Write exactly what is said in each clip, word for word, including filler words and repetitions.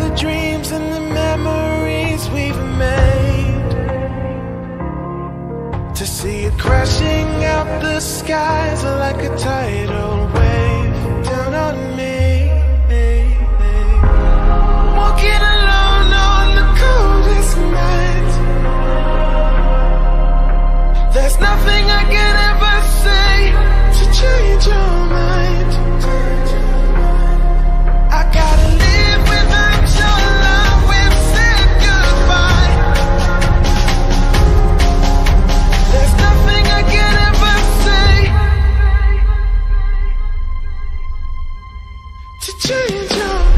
the dreams and the memories we've made, to see it crashing out the skies like a tidal wave down on me. Walking alone on the coldest night, there's nothing I can ever say to change your mind. I gotta live without your love, we've said goodbye. There's nothing I can ever say to change your mind.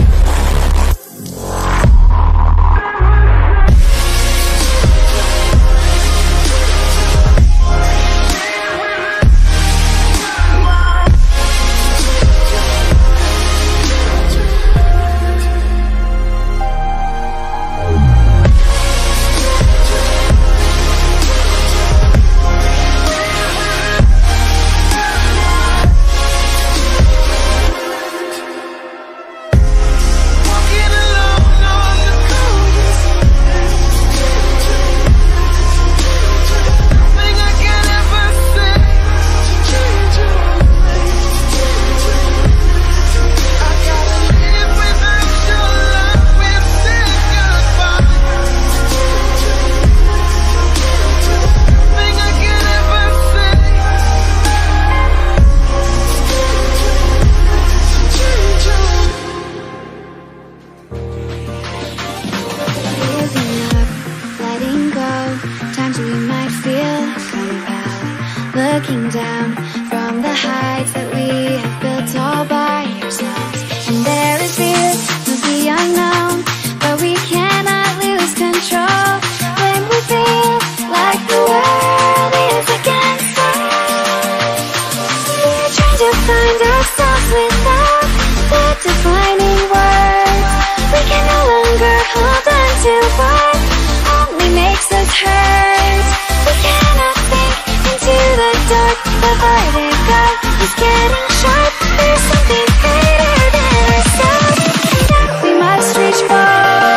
Looking down from the heights that we have built all by ourselves, and there is fear of the unknown, but we cannot lose control when we feel like the world is against us. We're trying to find ourselves without the defining words. We can no longer hold on to what only makes us hurt. We cannot think into the dark, the vertigo is getting sharp. There's something greater than ourselves that we must reach for.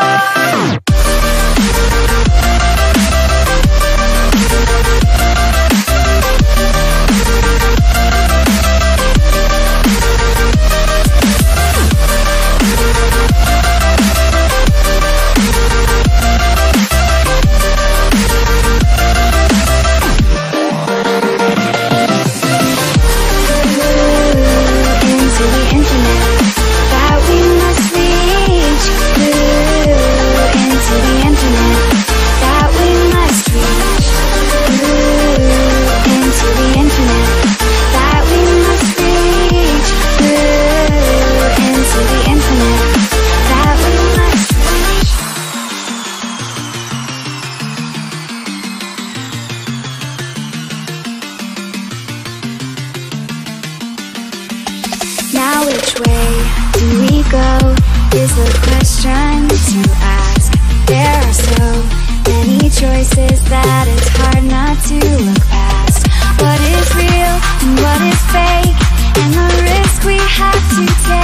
Now which way do we go is the question to ask. There are so many choices that it's hard not to look past. What is real and what is fake, and the risk we have to take.